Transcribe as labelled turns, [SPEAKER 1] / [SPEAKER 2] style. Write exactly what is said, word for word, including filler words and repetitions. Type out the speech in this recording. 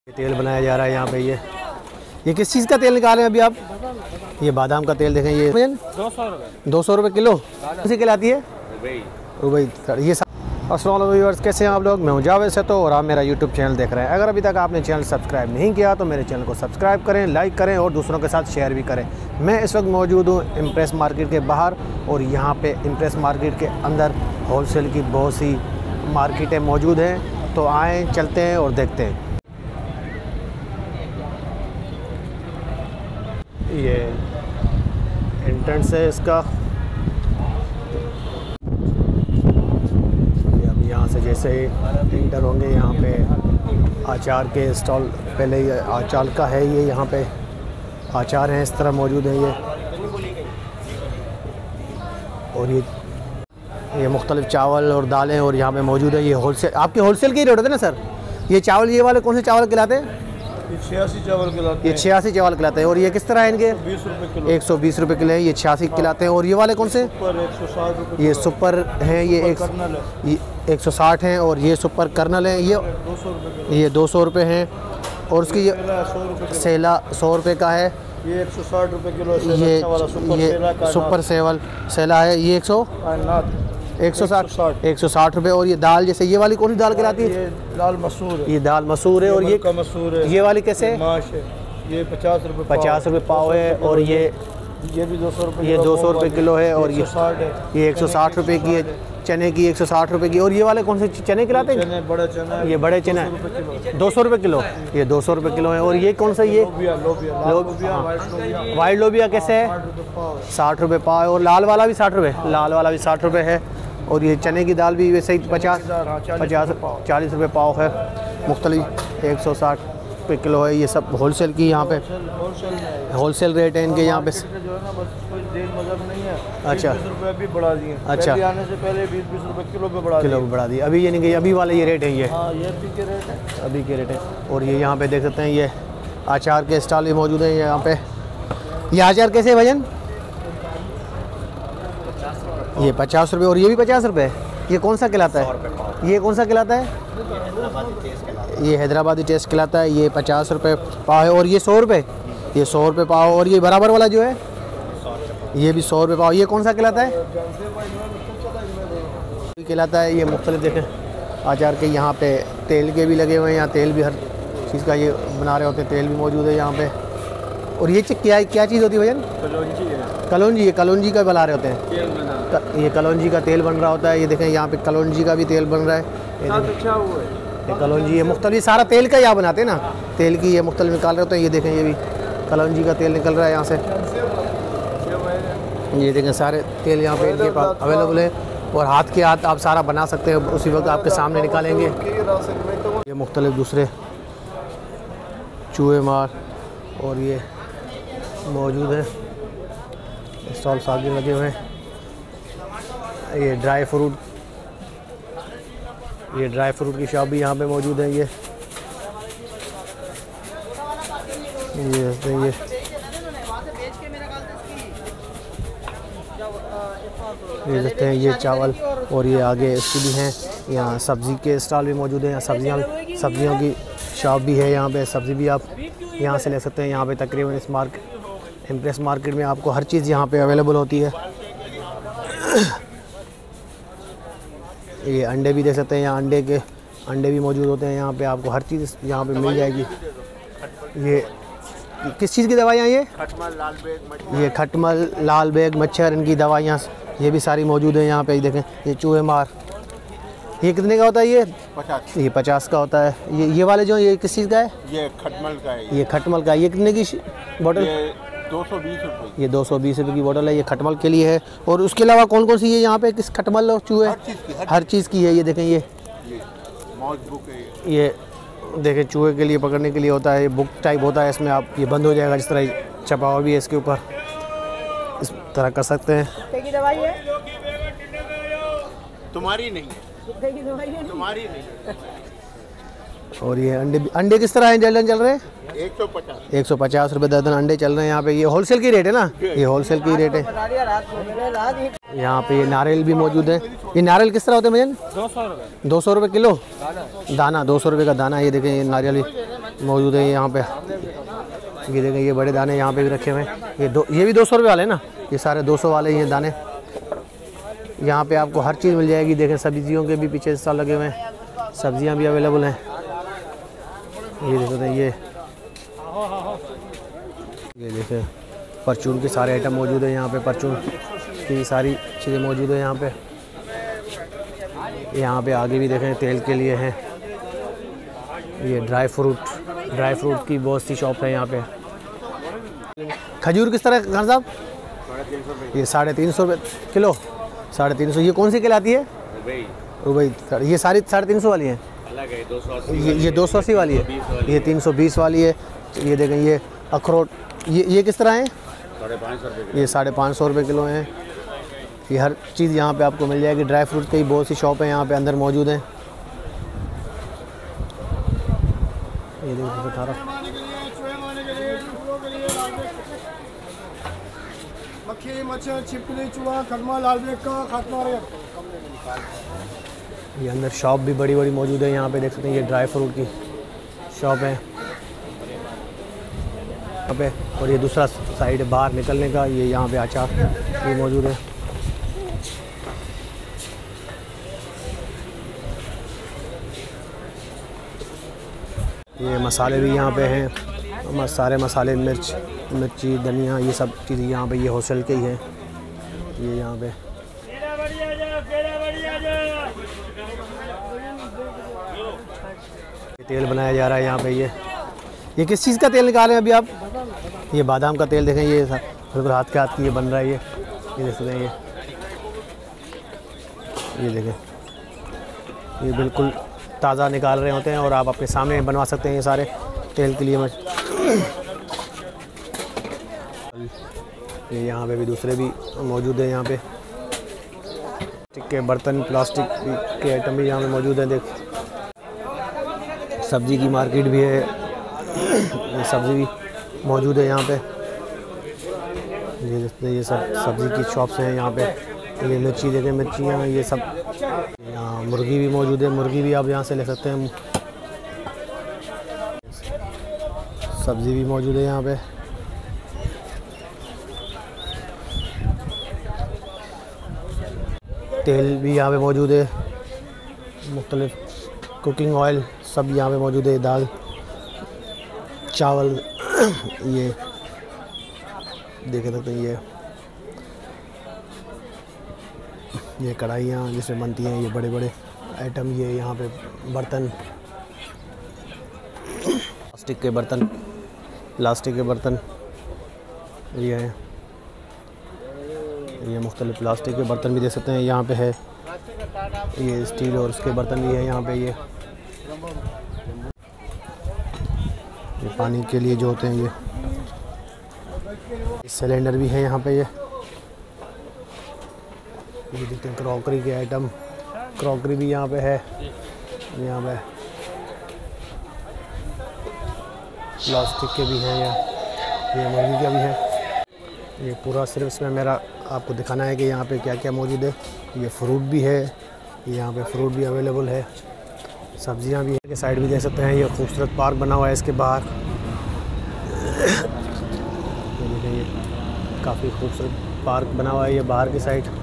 [SPEAKER 1] ये तेल बनाया जा रहा है यहाँ पे। ये ये किस चीज़ का तेल निकाले हैं अभी आप? ये बादाम का तेल देखें। ये
[SPEAKER 2] दो सौ रुपये
[SPEAKER 1] दो सौ रुपये किलो किसी के लाती है रुबई। ये अस्सलाम वालेकुम व्यूअर्स, कैसे हैं आप लोग? मैं हूं जावेद से तो और आप मेरा यूट्यूब चैनल देख रहे हैं। अगर अभी तक आपने चैनल सब्सक्राइब नहीं किया तो मेरे चैनल को सब्सक्राइब करें, लाइक करें और दूसरों के साथ शेयर भी करें। मैं इस वक्त मौजूद हूँ इम्प्रेस मार्केट के बाहर और यहाँ पे इम्प्रेस मार्केट के अंदर होलसेल की बहुत सी मार्केटें मौजूद हैं। तो आएँ, चलते हैं और देखते हैं। ये एंट्रेंस है इसका। हम यहाँ से जैसे ही इंटर होंगे, यहाँ पे आचार के स्टॉल, पहले ये आचार का है, ये यहाँ पे आचार हैं इस तरह मौजूद है ये। और ये ये मुख्तलिफ चावल और दालें और यहाँ पे मौजूद है। ये होलसेल, आपके होलसेल के ही रेट होते हैं ना सर? ये चावल, ये वाले कौन से चावल खिलाते हैं?
[SPEAKER 3] छियासी चावल खिलाते हैं।
[SPEAKER 1] ये छियासी चावल खिलाते हैं। और ये किस तरह है इनके?
[SPEAKER 3] बीस रुपए किलो।
[SPEAKER 1] एक सौ बीस रुपये किलो है। ये छियासी खिलाते हैं। और ये वाले कौन से?
[SPEAKER 3] सुपर एक सौ साठ रुपये।
[SPEAKER 1] ये सुपर हैं, ये एक
[SPEAKER 3] कर्नल है।
[SPEAKER 1] ये एक सौ साठ हैं। और ये सुपर कर्नल हैं, ये
[SPEAKER 3] दो सौ रुपये।
[SPEAKER 1] ये दो सौ रुपये हैं। और उसकी ये
[SPEAKER 3] सौ रुपये
[SPEAKER 1] सेला सौ रुपये का है।
[SPEAKER 3] ये एक सौ साठ रुपये किलो।
[SPEAKER 1] ये
[SPEAKER 3] सुपर
[SPEAKER 1] ये
[SPEAKER 3] सेला का
[SPEAKER 1] सुपर सेवल सेला है, ये एक सौ एक सौ साठ एक सौ साठ रुपये। और ये दाल, जैसे ये वाली कौन सी दाल खिलाती है?
[SPEAKER 3] ये दाल मसूर है।
[SPEAKER 1] ये दाल मसूर है। और ये
[SPEAKER 3] का मसूर है।
[SPEAKER 1] ये वाली कैसे?
[SPEAKER 3] माश है। ये पचास रुपये
[SPEAKER 1] पचास रुपये पाव है। और ये
[SPEAKER 3] ये भी दो सौ रुपये
[SPEAKER 1] ये दो सौ रुपये किलो है। और ये
[SPEAKER 3] साठ है।
[SPEAKER 1] ये एक सौ साठ रुपये की है, चने की एक सौ साठ रुपये की। और ये वाले कौन से चने खिलाते हैं?
[SPEAKER 3] चने बड़े चने,
[SPEAKER 1] ये बड़े चने दो सौ रुपये किलो। ये दो सौ रुपये किलो है। और ये कौन सा? ये
[SPEAKER 3] लोबिया लोबिया लोबिया वाइट लोबिया।
[SPEAKER 1] वाइट लोबिया कैसे है? साठ रुपये पाव है। और लाल वाला भी साठ रुपये लाल वाला भी साठ रुपये है। और ये चने की दाल भी वैसे ही पचास पचास चालीस रुपये पाव है। मुख्तलिफ एक सौ साठ रुपये किलो है। ये सब होलसेल की यहाँ पे होलसेल रेट है इनके यहाँ पे।
[SPEAKER 3] जो है ना, बस कोई देर मजहब नहीं है।
[SPEAKER 1] अच्छा,
[SPEAKER 3] बीस रुपये अभी बढ़ा दिए।
[SPEAKER 1] अच्छा,
[SPEAKER 3] आने से पहले बीस बीस रुपये किलो पे बढ़ा
[SPEAKER 1] किलो पे बढ़ा दिए। अभी ये नहीं, अभी वाले ये रेट है। ये
[SPEAKER 3] हाँ, ये अभी के रेट है।
[SPEAKER 1] अभी के रेट है। और ये यहाँ पे देख सकते हैं, ये अचार के स्टॉल भी मौजूद हैं यहाँ पे। ये अचार कैसे है भजन? ये पचास रुपये। और ये भी पचास रुपये। ये कौन सा खिलाता है? ये कौन सा खिलाता है? ये हैदराबादी टेस्ट खिलाता है। ये पचास रुपये पाव है। और ये सौ रुपये ये सौ रुपये पाव। और ये बराबर वाला जो है ये भी सौ रुपये पाव। ये कौन सा खिलाता है? खिलाता है। ये मुख्तलिफ देखें अचार के यहाँ पे तेल के भी लगे हुए हैं। यहाँ तेल भी हर चीज़ का ये बना रहे होते हैं, तेल भी मौजूद है यहाँ पे। और ये क्या क्या चीज़ होती है भजन?
[SPEAKER 3] कलौंजी है।
[SPEAKER 1] कलौंजी। ये कलौंजी का बना रहे होते हैं। ये कलौंजी का तेल बन रहा होता है। ये देखें यहाँ पे कलौंजी का भी तेल बन रहा है। ये कलौंजी, ये मुख्तलिफ सारा तेल का यहाँ बनाते हैं ना, तेल की ये मुख्तलिफ निकाल रहे होते हैं। ये देखें, ये भी कलौंजी का तेल निकल रहा है यहाँ से। ये देखें सारे तेल यहाँ पे इनके पास अवेलेबल है। और हाथ के हाथ आप सारा बना सकते हैं, उसी वक्त आपके सामने निकालेंगे। ये मुख्तलिफ दूसरे चूहे मार और ये मौजूद है। स्टॉल आगे लगे हुए हैं। ये ड्राई फ्रूट ये ड्राई फ्रूट की शॉप भी यहाँ पे मौजूद है। ये ये ये ये देखते हैं, ये चावल। और ये आगे इसकी भी हैं। यहाँ सब्ज़ी के स्टॉल भी मौजूद हैं। यहाँ सब्जियाँ सब्जियों की शॉप भी है। यहाँ पे सब्ज़ी भी आप यहाँ से ले सकते हैं। यहाँ पे तकरीबन इस मार्केट इम्प्रेस मार्केट में आपको हर चीज़ यहाँ पे अवेलेबल होती है। ये अंडे भी दे सकते हैं। यहाँ अंडे के अंडे भी मौजूद होते हैं। यहाँ पे आपको हर चीज़ यहाँ पे मिल जाएगी। ये किस चीज़ की दवाइयाँ? ये
[SPEAKER 3] खटमल लाल बेग
[SPEAKER 1] ये खटमल लाल बेग मच्छर, इनकी दवाइयाँ ये भी सारी मौजूद हैं यहाँ पे। देखें, ये चूहे मार, ये कितने का होता है? ये
[SPEAKER 3] पचास
[SPEAKER 1] ये पचास का होता है। ये ये वाले जो ये किस चीज़ का है?
[SPEAKER 3] ये खटमल का है।
[SPEAKER 1] ये खटमल का। ये कितने की बोतल?
[SPEAKER 3] दो सौ बीस रुपये।
[SPEAKER 1] ये दो सौ बीस रुपये की बोतल है। ये खटमल के लिए है। और उसके अलावा कौन कौन सी है यहाँ पे? किस खटमल और चूहे?
[SPEAKER 3] हर चीज़ की
[SPEAKER 1] हर चीज़ की है। ये देखें, ये
[SPEAKER 3] मौज बुक है।
[SPEAKER 1] ये देखें, चूहे के लिए पकड़ने के लिए होता है। ये बुक टाइप होता है। इसमें आप ये बंद हो जाएगा, जिस तरह छपा भी है इसके ऊपर, इस तरह कर सकते हैं।
[SPEAKER 2] की दवाई है
[SPEAKER 3] तुम्हारी नहीं है, तुम्हारी नहीं।
[SPEAKER 1] और ये अंडे अंडे किस तरह हैं? दर्जन चल रहे हैं?
[SPEAKER 3] एक सौ पचास
[SPEAKER 1] एक सौ पचास रुपये दर्जन अंडे चल रहे हैं यहाँ पे। ये होलसेल की रेट है ना? ये होलसेल की रेट है। यहाँ पे ये नारियल भी मौजूद है। ये नारियल किस तरह होते हैं भैया?
[SPEAKER 2] दो सौ रुपये
[SPEAKER 1] दो सौ रुपये किलो दाना। दो सौ रुपये का दाना। ये देखें, ये नारियल मौजूद है यहाँ पे। ये देखें ये बड़े दाने यहाँ पे भी रखे हुए हैं। ये दो ये भी दो सौ रुपये वाले ना, ये सारे दो सौ वाले ये दाने। यहाँ पे आपको हर चीज़ मिल जाएगी। देखें सब्जियों के भी पीछे स्टॉल लगे हुए हैं, सब्जियाँ भी अवेलेबल हैं। ये देखो ये ये देखें परचून के सारे आइटम मौजूद है यहाँ पे। परचून की सारी चीज़ें मौजूद है यहाँ पे। यहाँ पे आगे भी देखें तेल के लिए हैं। ये ड्राई फ्रूट ड्राई फ्रूट की बहुत सी शॉप है यहाँ पे। खजूर किस तरह खान साहब? ये साढ़े तीन सौ रुपये किलो, साढ़े तीन सौ। ये कौन सी कहलाती है? रुबई। ये सारी साढ़े तीन सौ वाली हैं। ये ये दो सौ अस्सी वाली है, ये तीन सौ बीस वाली है। ये देखें ये अखरोट, ये ये किस तरह है? ये साढ़े पाँच सौ रुपये किलो हैं। ये हर चीज़ यहाँ पे आपको मिल जाएगी। ड्राई फ्रूट की बहुत सी शॉप है यहाँ पे अंदर मौजूद हैं। ये देखो बता रहा
[SPEAKER 2] मक्खी मच्छर छिपकली चूहा खदमा लाल बेग का खात्मा।
[SPEAKER 1] ये अंदर शॉप भी बड़ी बड़ी मौजूद है यहाँ पे, देख सकते हैं। ये ड्राई फ्रूट की शॉप है यहाँ पे। और ये दूसरा साइड है बाहर निकलने का, ये यहाँ पे अचार भी मौजूद है। ये मसाले भी यहाँ पे हैं, सारे मसाले, मिर्च मिर्ची धनिया, ये सब चीज़ें यहाँ पे ये होलसेल के ही हैं। ये यहाँ पे तेल बनाया जा रहा है यहाँ पे। ये ये किस चीज़ का तेल निकाले हैं अभी आप? ये बादाम का तेल देखें, ये बिल्कुल हाथ के हाथ की ये बन रहा है। ये ये देख सकते हैं। ये ये देखें ये बिल्कुल ताज़ा निकाल रहे होते हैं और आप अपने सामने बनवा सकते हैं ये सारे तेल के लिए। मैं ये यहाँ पे भी दूसरे भी मौजूद है यहाँ पे। प्लास्टिक के बर्तन, प्लास्टिक के आइटम भी यहाँ पे मौजूद हैं। देख सब्ज़ी की मार्केट भी है, ये सब्ज़ी भी मौजूद है यहाँ पे। ये ये सब सब्ज़ी की शॉप्स हैं यहाँ पे। ये मिर्ची देखें, मिर्चियाँ, ये सब। यहाँ मुर्गी भी मौजूद है, मुर्गी भी आप यहाँ से ले सकते हैं। सब्ज़ी भी मौजूद है यहाँ पे। तेल भी यहाँ पे मौजूद है, मुख्तलिफ कुकिंग ऑयल सब यहाँ पे मौजूद है। दाल चावल ये देख सकते हैं। ये ये कढ़ाइयाँ जिसमें बनती हैं, ये बड़े बड़े आइटम। ये यहाँ पे बर्तन, प्लास्टिक के बर्तन, प्लास्टिक के बर्तन ये हैं। ये मुख्तलिफ प्लास्टिक के बर्तन भी दे सकते हैं यहाँ पे है। ये स्टील और उसके बर्तन भी है यहाँ पे। ये ये पानी के लिए जो होते हैं, ये सिलेंडर भी है यहाँ पे। ये ये देखते हैं क्रॉकरी के आइटम, क्रॉकरी भी यहाँ पे है। यहाँ पे प्लास्टिक के भी हैं, या ये मुर्गी का भी है। ये पूरा सिर्फ इसमें मेरा आपको दिखाना है कि यहाँ पे क्या क्या मौजूद है। ये फ्रूट भी है, यहाँ पे फ्रूट भी अवेलेबल है, सब्जियाँ भी है। के साइड भी देख सकते हैं। ये खूबसूरत पार्क बना हुआ है इसके बाहर। ये काफ़ी खूबसूरत पार्क बना हुआ है ये बाहर की साइड।